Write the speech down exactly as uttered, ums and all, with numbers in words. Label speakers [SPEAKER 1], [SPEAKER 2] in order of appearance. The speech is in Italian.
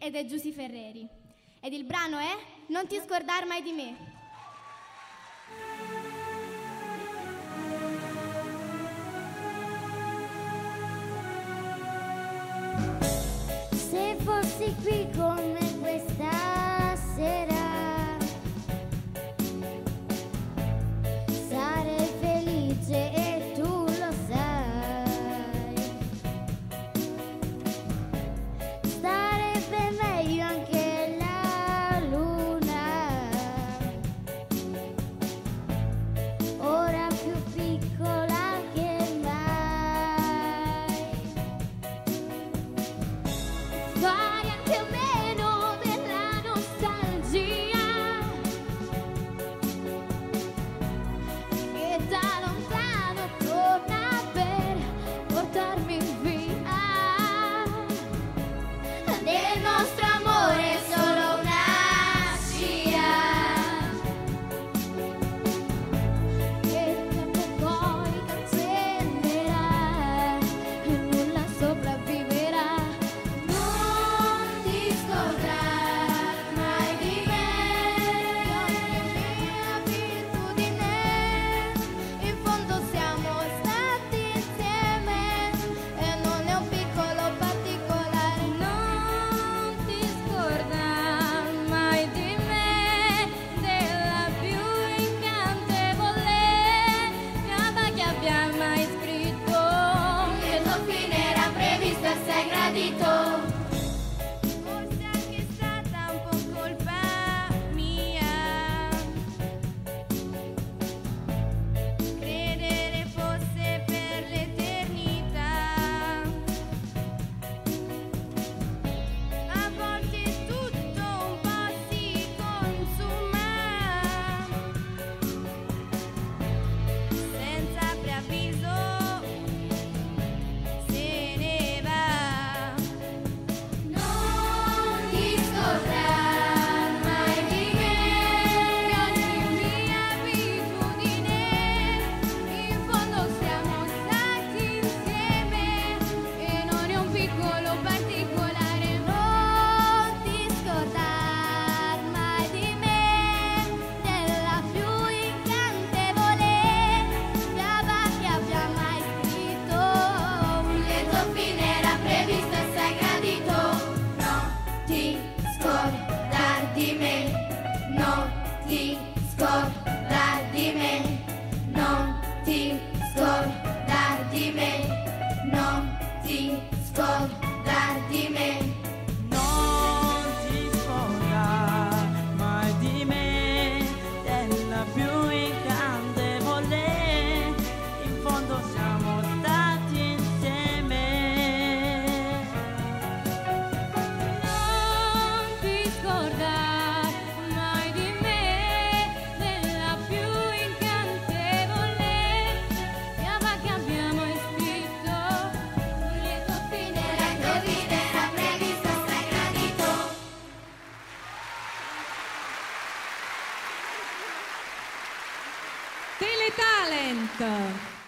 [SPEAKER 1] ed è Giusy Ferreri. Ed il brano è Non ti scordar mai di me.
[SPEAKER 2] Se fossi qui con me questa sera, sarei felice e tu lo sai. Starebbe meglio anche la luna, ora più piccola che mai. Fare anche meno della nostalgia che da lontano torna per portarmi via. Del nostro amore è solo una scia che tempo poi cancellerà e nulla sopravviverà. Non ti scordar mai di me, ogni mia abitudine. In fondo siamo stati insieme e non è un piccolo particolare. Non ti scordar mai di me, della più incantevole fiaba che abbia mai scritto. Un lieto fine era previsto e sei gradito. Forse anche stata un po' colpa mia credere fosse per l'eternità. A volte tutto un po' si consuma senza preavviso, se ne va. Non ti scordar mai di me, ogni mia abitudine. In fondo siamo stati insieme e non è un piccolo particolare. Non ti scordar mai di me, della più incantevole fiaba che abbia mai scritto. Un lieto fine era previsto e sei gradito. Non ti scordar di me, non ti scordar di me, non ti scordar di me, non ti scordar di me.
[SPEAKER 3] Non ti scordar mai di me, della più incantevole. In fondo siamo stati insieme.
[SPEAKER 2] Non ti scordar mai di me, della più incantevole fiaba che abbiamo scritto. Un lieto fine era previsto, sei gradito.
[SPEAKER 4] Teletalent.